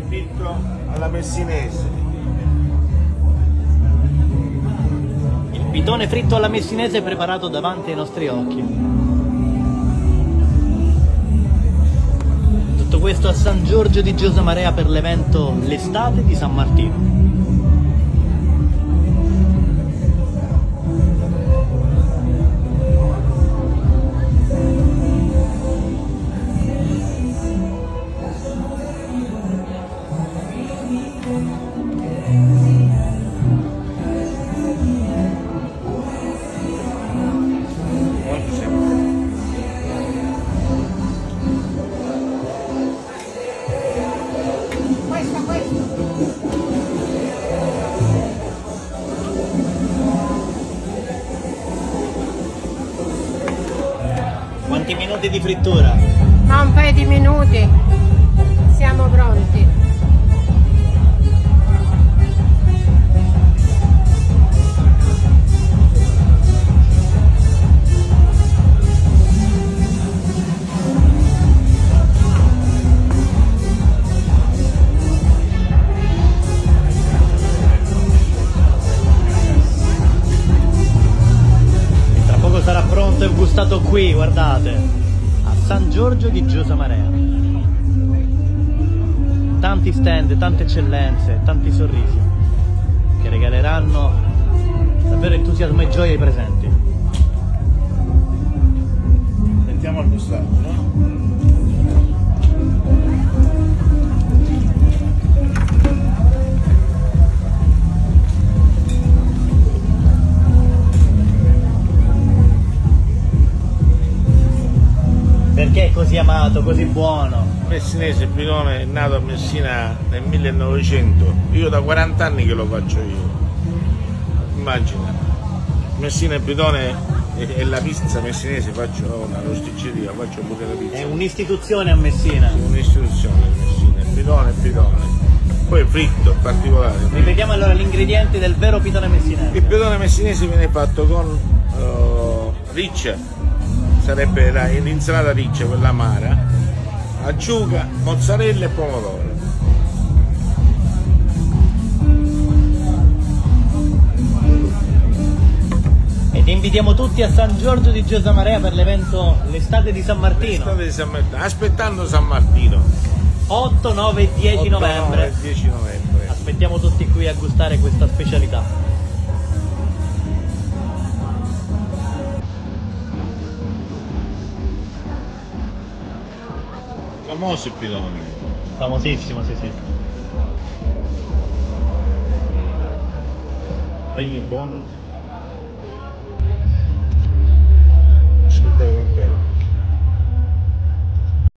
fritto alla messinese. Il pitone fritto alla messinese preparato davanti ai nostri occhi. Tutto questo a San Giorgio di Giosamarea per l'evento L'estate di San Martino. Quanti minuti di frittura? Ma un paio di minuti, siamo pronti. Tra poco sarà pronto e gustato qui, guardate, a San Giorgio di Giosamarea. Tanti stand, tante eccellenze, tanti sorrisi che regaleranno davvero entusiasmo e gioia ai presenti. Mettiamo al gustato, no? Perché è così amato, così buono? Messinese, il pitone è nato a Messina nel 1900. Io da 40 anni che lo faccio io. Immagina. Messina il pitone e la pizza messinese, faccio una rosticceria, faccio pure la pizza. È un'istituzione a Messina. Un'istituzione a Messina, il pitone è pitone. Poi fritto, particolare. Ripetiamo allora gli ingredienti del vero pitone messinese. Il pitone messinese viene fatto con riccia, sarebbe l'insalata riccia, quella amara, acciuga, mozzarella e pomodoro. Ed invitiamo tutti a San Giorgio di Giosamarea per l'evento L'estate di San Martino. L'estate di San Martino, aspettando San Martino. 8, 9 e 10 novembre. 10 novembre. Aspettiamo tutti qui a gustare questa specialità. Famoso il pitone. Famosissimo, sì sì. Buono.